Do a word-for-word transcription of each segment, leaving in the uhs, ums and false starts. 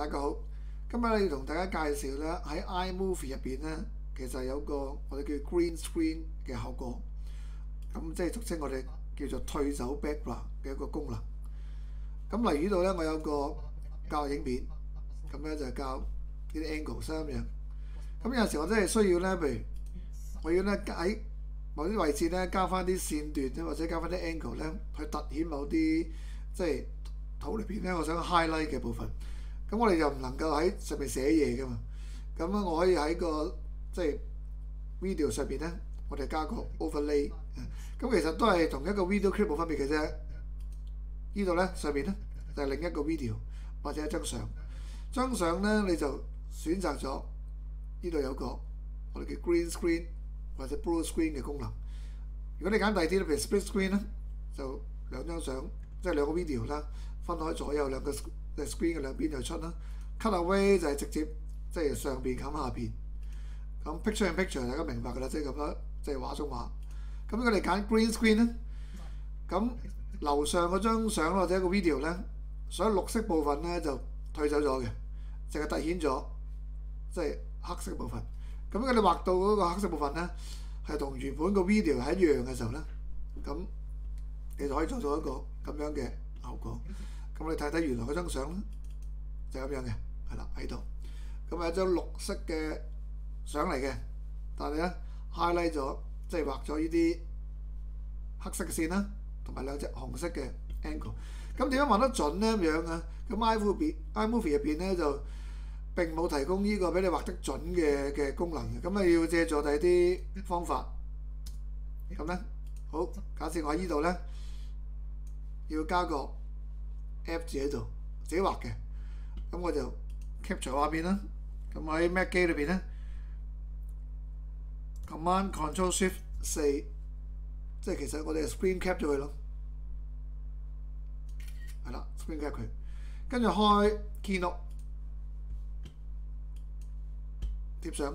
大家好，今日咧要同大家介紹咧喺 iMovie 入邊咧，其實有個我哋叫 green screen 嘅效果，咁即係俗稱我哋叫做退走 background 嘅一個功能。咁例如呢度咧，我有個教學影片，咁咧就係教呢啲 angle 三樣。咁有時我真係需要咧，譬如我要咧喺某啲位置咧加翻啲線段或者加翻啲 angle 咧，去突顯某啲即係圖裏邊咧，我想 highlight 嘅部分。咁我哋又唔能夠喺上面寫嘢噶嘛，咁咧我可以喺個即係 video 上邊咧，我哋加個 overlay， 咁其實都係同一個 video clip 冇分別嘅啫。呢度咧上面咧就係另一個 video 或者一張相，張相咧你就選擇咗呢度有個我哋叫 green screen 或者 blue screen 嘅功能。如果你揀第二啲，譬如 split screen 咧，就兩張相即係兩個 video 啦，分開左右兩個。即係 screen 嘅兩邊就出啦 ，cut away 就係直接即係上邊冚下邊。咁 picture in picture 大家明白㗎啦，即係咁樣，即係畫中畫。咁如果你揀 green screen 咧，咁樓上嗰張相或者一個 video 咧，所有綠色部分咧就退走咗嘅，淨係凸顯咗即係黑色部分。咁如果你畫到嗰個黑色部分咧，係同原本個 video 係一樣嘅時候咧，咁你就可以做到一個咁樣嘅效果。咁你睇睇原來嗰張相咧，就咁樣嘅，係啦喺度。咁係一張綠色嘅相嚟嘅，但係咧 highlight 咗，即係畫咗呢啲黑色嘅線啦，同埋兩隻紅色嘅 angle。咁點樣畫得準咧？咁樣啊？咁 iMovie iMovie 入邊咧就並冇提供呢個俾你畫得準嘅嘅功能嘅。咁你要借助第啲方法。咁咧，好，假設我喺呢度咧要加個App 字喺度，自己畫嘅，咁我就 capture 畫面啦。咁我喺 Mac 機裏邊咧 ，Command Control Shift 四，即係其實我哋 Screen Cap 咗佢咯，係啦 ，Screen Cap 佢，跟住開 Keynote 貼上，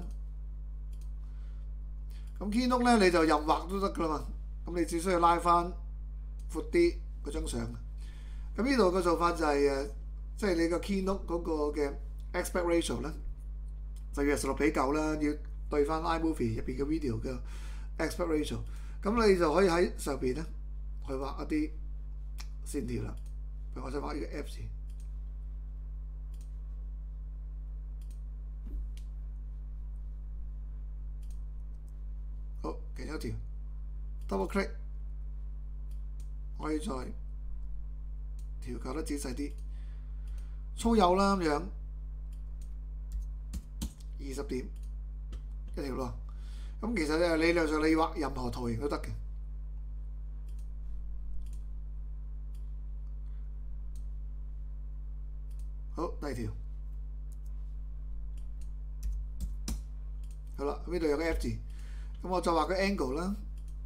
咁 Keynote 咧你就任畫都得噶啦嘛，咁你只需要拉翻闊啲嗰張相。咁呢度嘅做法就係誒，即係你個 Keynote 嗰個嘅 aspect ratio 咧，就要十六比九啦，要對翻 iMovie 入邊嘅 video 嘅 aspect ratio。咁你就可以喺上邊咧去畫一啲線條啦。譬如我想畫呢個 F 字，好，其中一條 double click， 可以再調校得仔細啲，粗幼啦咁樣，二十點一條咯。咁其實咧理論上你畫任何圖形都得嘅。好，第二條，好啦，呢度有個 F 字，咁我再畫個 angle 啦。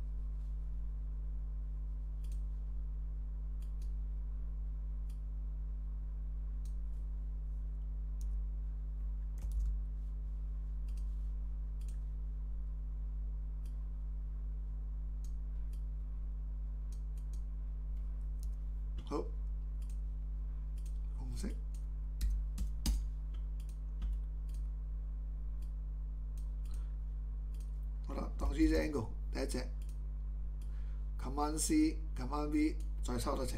好，紅色，好啦，當住呢隻 angle 第一隻 ，Command C、Command V 再抽多隻。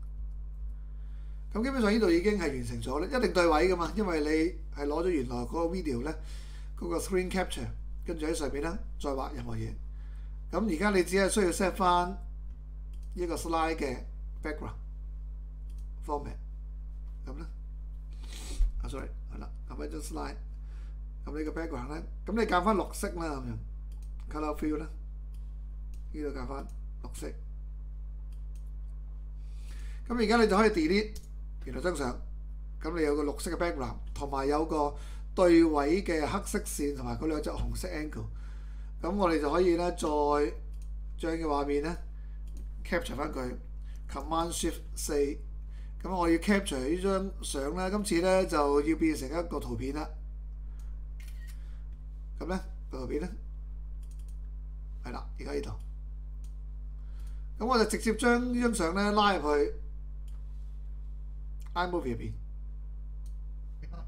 咁基本上呢度已經係完成咗咧，一定對位噶嘛，因為你係攞咗原來嗰個 video 咧，嗰個 screen capture， 跟住喺上邊咧再畫任何嘢。咁而家你只係需要 set 翻呢個 slide 嘅 background format， 咁咧，啊 sorry 係啦，撳喺張 slide， 咁呢個 background 咧，咁你揀翻綠色啦咁樣 ，color fill 啦，呢度揀翻綠色。咁而家你就可以 delete 原來張相，咁你有個綠色嘅 background， 同埋有個對位嘅黑色線同埋嗰兩隻紅色 angle， 咁我哋就可以咧再將嘅畫面咧 capture 翻佢 ，Command Shift 四，咁我要 capture 呢張相咧，今次咧就要變成一個圖片啦。咁咧個圖片咧係啦，而家呢度，咁我就直接將呢張相咧拉入去 iMovie 入邊，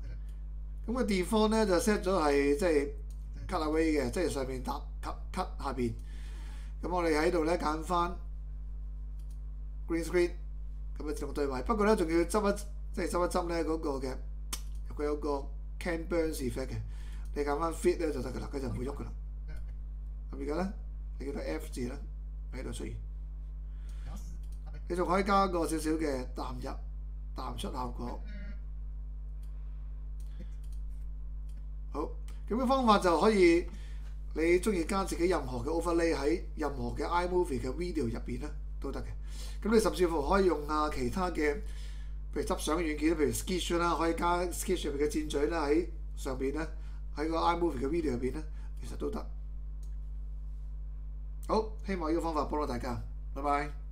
咁個 default 咧就 set 咗係即係 cut away 嘅，即係上面搭 cut cut 下邊。咁我哋喺度咧揀翻 green screen， 咁啊自動對位。不過咧仲要執一即係執一執咧嗰個嘅，佢有個 can burn effect 嘅，你揀翻 fit 咧就得㗎啦，佢就唔會喐㗎啦。咁而家咧，你見到 F 字咧喺度出現，你仲可以加個少少嘅淡入淡出效果。好，咁嘅方法就可以，你中意加自己任何嘅 overlay 喺任何嘅 iMovie 嘅 video 入邊咧都得嘅。咁你甚至乎可以用啊其他嘅，譬如執相軟件，譬如 Sketch 啦，可以加 Sketch 入邊嘅箭嘴啦喺上邊咧，喺個 iMovie 嘅 video 入邊咧，其實都得。好，希望呢個方法幫到大家，拜拜。